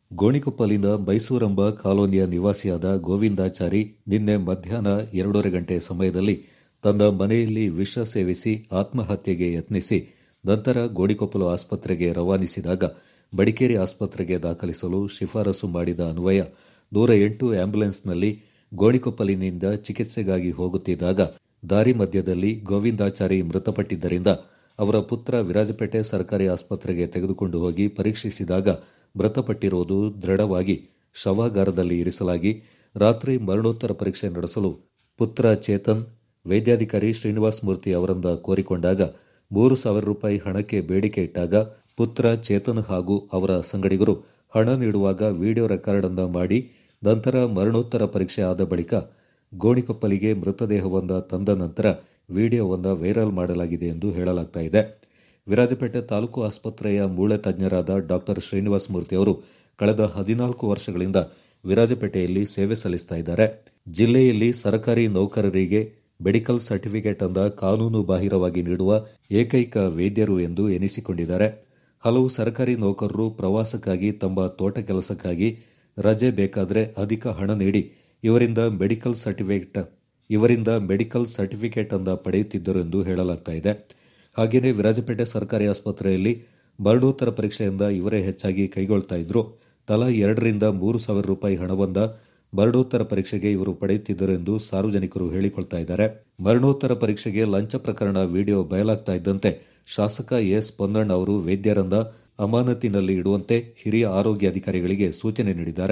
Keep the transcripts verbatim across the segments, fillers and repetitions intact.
ಗೋಣಿಕೊಪ್ಪಲಿನ ಮೈಸೂರೆಂಬ ಕಾಲೋನಿಯ ನಿವಾಸಿಯಾದ ಗೋವಿಂದಾಚಾರಿ ನಿನ್ನೆ ಮಧ್ಯಾಹ್ನ ಎರಡೂವರೆ ಗಂಟೆ ಸಮಯದಲ್ಲಿ ತನ್ನ ಮನೆಯಲ್ಲಿ ವಿಷ ಸೇವಿಸಿ ಆತ್ಮಹತ್ಯೆಗೆ ಯತ್ನಿಸಿ ನಂತರ ಗೋಣಿಕೊಪ್ಪಲು ಆಸ್ಪತ್ರೆಗೆ ರವಾನಿಸಿದಾಗ ಮಡಿಕೇರಿ ಆಸ್ಪತ್ರೆಗೆ ದಾಖಲಿಸಲು ಶಿಫಾರಸು ಮಾಡಿದ ಅನ್ವಯ ನೂರ ಎಂಟು ಆಂಬ್ಯುಲೆನ್ಸ್ನಲ್ಲಿ ಗೋಣಿಕೊಪ್ಪಲಿನಿಂದ ಚಿಕಿತ್ಸೆಗಾಗಿ ಹೋಗುತ್ತಿದ್ದಾಗ ದಾರಿ ಮಧ್ಯದಲ್ಲಿ ಗೋವಿಂದಾಚಾರಿ ಮೃತಪಟ್ಟಿದ್ದರಿಂದ ಅವರ ಪುತ್ರ ವಿರಾಜಪೇಟೆ ಸರ್ಕಾರಿ ಆಸ್ಪತ್ರೆಗೆ ತೆಗೆದುಕೊಂಡು ಹೋಗಿ ಪರೀಕ್ಷಿಸಿದಾಗ ಮೃತಪಟ್ಟಿರುವುದು ದೃಢವಾಗಿ ಶವಾಗಾರದಲ್ಲಿ ಇರಿಸಲಾಗಿ ರಾತ್ರಿ ಮರಣೋತ್ತರ ಪರೀಕ್ಷೆ ನಡೆಸಲು ಪುತ್ರ ಚೇತನ್ ವೈದ್ಯಾಧಿಕಾರಿ ಶ್ರೀನಿವಾಸ ಮೂರ್ತಿ ಅವರಿಂದ ಕೋರಿಕೊಂಡಾಗ ಮೂರು ಸಾವಿರ ರೂಪಾಯಿ ಹಣಕ್ಕೆ ಬೇಡಿಕೆ ಇಟ್ಟಾಗ ಪುತ್ರ ಚೇತನ್ ಹಾಗೂ ಅವರ ಸಂಗಡಿಗರು ಹಣ ನೀಡುವಾಗ ವಿಡಿಯೋ ರೆಕಾರ್ಡ್ ಅನ್ನ ಮಾಡಿ ನಂತರ ಮರಣೋತ್ತರ ಪರೀಕ್ಷೆ ಆದ ಬಳಿಕ ಗೋಣಿಕೊಪ್ಪಲಿಗೆ ಮೃತದೇಹವೊಂದ ತಂದ ನಂತರ ವಿಡಿಯೋವೊಂದ ವೈರಲ್ ಮಾಡಲಾಗಿದೆ ಎಂದು ಹೇಳಲಾಗ್ತಾ ಇದೆ. ವಿರಾಜಪೇಟೆ ತಾಲೂಕು ಆಸ್ಪತ್ರೆಯ ಮೂಳೆ ತಜ್ಞರಾದ ಡಾಕ್ಟರ್ ಶ್ರೀನಿವಾಸ ಮೂರ್ತಿ ಅವರು ಕಳೆದ ಹದಿನಾಲ್ಕು ವರ್ಷಗಳಿಂದ ವಿರಾಜಪೇಟೆಯಲ್ಲಿ ಸೇವೆ ಸಲ್ಲಿಸ್ತಾ ಇದ್ದಾರೆ. ಜಿಲ್ಲೆಯಲ್ಲಿ ಸರ್ಕಾರಿ ನೌಕರರಿಗೆ ಮೆಡಿಕಲ್ ಸರ್ಟಿಫಿಕೇಟ್ ಅನ್ನ ಕಾನೂನು ಬಾಹಿರವಾಗಿ ನೀಡುವ ಏಕೈಕ ವೈದ್ಯರು ಎಂದು ಎನಿಸಿಕೊಂಡಿದ್ದಾರೆ. ಹಲವು ಸರ್ಕಾರಿ ನೌಕರರು ಪ್ರವಾಸಕ್ಕಾಗಿ ತಮ್ಮ ತೋಟ ಕೆಲಸಕ್ಕಾಗಿ ರಜೆ ಬೇಕಾದರೆ ಅಧಿಕ ಹಣ ನೀಡಿ ಇವರಿಂದ ಮೆಡಿಕಲ್ ಸರ್ಟಿಫಿಕೇಟ್ ಇವರಿಂದ ಮೆಡಿಕಲ್ ಸರ್ಟಿಫಿಕೇಟ್ ಅನ್ನ ಪಡೆಯುತ್ತಿದ್ದರು ಎಂದು ಹೇಳಲಾಗ್ತಾ ಇದೆ. ಹಾಗೆಯೇ ವಿರಾಜಪೇಟೆ ಸರ್ಕಾರಿ ಆಸ್ಪತ್ರೆಯಲ್ಲಿ ಮರಣೋತ್ತರ ಪರೀಕ್ಷೆಯಿಂದ ಇವರೇ ಹೆಚ್ಚಾಗಿ ಕೈಗೊಳ್ತಾ ಇದ್ರು. ತಲಾ ಎರಡರಿಂದ ಮೂರು ಸಾವಿರ ರೂಪಾಯಿ ಹಣವನ್ನ ಮರಣೋತ್ತರ ಪರೀಕ್ಷೆಗೆ ಇವರು ಪಡೆಯುತ್ತಿದ್ದರು ಎಂದು ಸಾರ್ವಜನಿಕರು ಹೇಳಿಕೊಳ್ತಾ ಇದ್ದಾರೆ. ಮರಣೋತ್ತರ ಪರೀಕ್ಷೆಗೆ ಲಂಚ ಪ್ರಕರಣ ವಿಡಿಯೋ ಬಯಲಾಗ್ತಾ ಇದ್ದಂತೆ ಶಾಸಕ ಎಸ್ ಪೊನ್ನಣ್ಣ ಅವರು ವೈದ್ಯರನ್ನ ಅಮಾನತಿನಲ್ಲಿ ಇಡುವಂತೆ ಹಿರಿಯ ಆರೋಗ್ಯ ಅಧಿಕಾರಿಗಳಿಗೆ ಸೂಚನೆ ನೀಡಿದ್ದಾರೆ.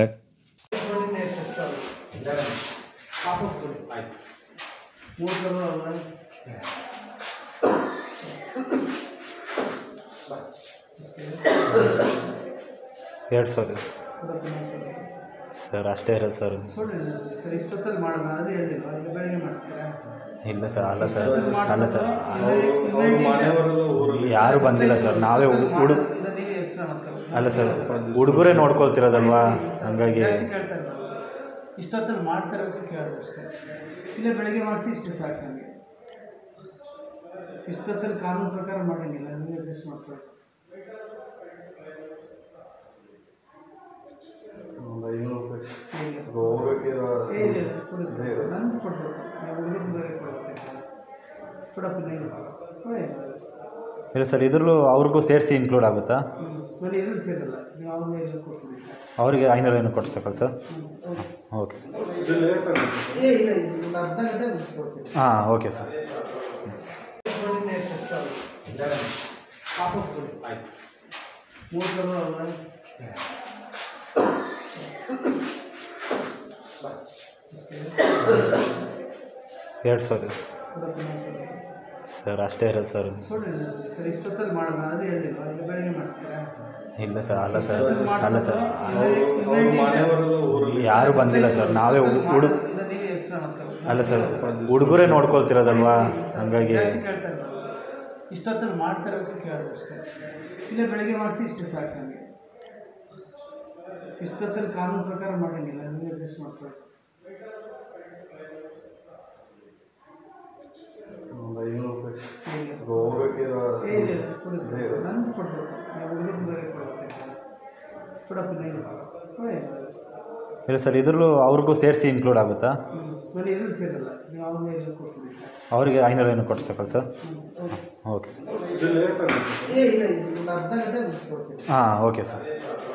ಎರಡು ಸಾವಿರ ಸರ್ ಅಷ್ಟೇ ಇರೋದು ಸರ್. ಇಲ್ಲ ಸರ್ ಅಲ್ಲ ಸರ್ ಅಲ್ಲ ಸರ್ ಯಾರು ಬಂದಿಲ್ಲ ಸರ್. ನಾವೇ ಹುಡು ಅಲ್ಲ ಸರ್ ಹುಡುಗರೇ ನೋಡ್ಕೊಳ್ತಿರೋದಲ್ವಾ, ಹಂಗಾಗಿ ಇಷ್ಟೊತ್ತಲ್ಲಿ ಮಾಡ್ತಾರೆ ಕೇಳೋದು ಅಷ್ಟೇ. ಇಲ್ಲೇ ಬೆಳಗ್ಗೆ ಮಾಡಿಸಿ ಇಷ್ಟೇ ಸಾಕು. ನನಗೆ ಇಷ್ಟೊತ್ತಲ್ಲಿ ಕಾನೂನು ಪ್ರಕಾರ ಮಾಡೋಂಗಿಲ್ಲ, ನನಗೆ ಅಡ್ಜಸ್ಟ್ ಮಾಡ್ತಾರೆ. ನಂದು ಕೊಡ್ಬೇಕು, ಹುಡುಗರು ಬೇರೆ ಕೊಡ್ಬೇಕು. ಕೊಡಪ್ಪ ಇಲ್ಲ ಸರ್, ಇದ್ರಲ್ಲೂ ಅವ್ರಿಗೂ ಸೇರಿಸಿ ಇನ್ಕ್ಲೂಡ್ ಆಗುತ್ತಾ? ಬರೀ ಇದ್ರಲ್ಲಿ ಸೇರಲ್ಲ, ನೀವು ಅವ್ರ ಮೇಲೆ ಕೊಡ್ತೀವಿ ಸರ್. ಅವರಿಗೆ ಐನೂರು ಏನು ಕೊಡ್ಸಕ್ಕಲ್ಲ ಸರ್? Okay sir. ಏ ಇಲ್ಲ, ಒಂದು ಅರ್ಧ ಗಂಟೆ ಮುಗಿಸ್ಕೊಡ್ತೀವಿ. ಹಾಂ ಓಕೆ ಸರ್. ಮೂರು ಸಾವಿರ ಎರಡು ಸಾವಿರ ಸರ್ ಅಷ್ಟೇ ಇರೋದು ಸರ್. ಇಷ್ಟೊತ್ತಲ್ಲಿ ಮಾಡೋಣ ಅದೇ ಹೇಳಿಲ್ಲ, ಬೆಳಗ್ಗೆ ಮಾಡಿಸ್ತಾರೆ. ಇಲ್ಲ ಸರ್ ಅಲ್ಲ ಸರ್ ಅಲ್ಲ ಸರ್ ಯಾರು ಬಂದಿಲ್ಲ ಸರ್. ನಾವೇ ಹುಡು ಅಲ್ಲ ಸರ್ ಹುಡುಗರೇ ನೋಡ್ಕೊಳ್ತಿರೋದಲ್ವಾ, ಹಂಗಾಗಿ ಕೇಳ್ತಾರೆ. ಇಷ್ಟೊತ್ತಲ್ಲಿ ಮಾಡ್ತಾರೆ ಕೇಳೋದು ಅಷ್ಟೇ. ಇಲ್ಲೇ ಬೆಳಗ್ಗೆ ಮಾಡಿಸಿ ಇಷ್ಟೇ ಸಾಕು. ನನಗೆ ಇಷ್ಟೊತ್ತಲ್ಲಿ ಕಾನೂನು ಪ್ರಕಾರ ಮಾಡೋಂಗಿಲ್ಲ, ನನಗೆ ಅಡ್ಜಸ್ಟ್ ಮಾಡ್ತಾರೆ. ನಂದು ಕೊಡ್ಬೇಕು, ಹುಡುಗರು ಬೇರೆ ಕೊಡ್ಬೇಕು. ಕೊಡಪ್ಪ ಇಲ್ಲ ಸರ್, ಇದ್ರಲ್ಲೂ ಅವ್ರಿಗೂ ಸೇರಿಸಿ ಇನ್ಕ್ಲೂಡ್ ಆಗುತ್ತಾ? ಬರೀ ಇದ್ರಲ್ಲಿ ಸೇರಲ್ಲ, ನೀವು ಅವ್ರ ಮೇಲೆ ಕೊಡ್ತೀವಿ ಸರ್. ಅವರಿಗೆ ಐನೂರು ಏನು ಕೊಡ್ಸಕ್ಕಲ್ಲ ಸರ್? Okay sir. ಏ ಇಲ್ಲ, ಒಂದು ಅರ್ಧ ಗಂಟೆ ಮುಗಿಸ್ಕೊಡ್ತೀವಿ. ಹಾಂ ಓಕೆ ಸರ್.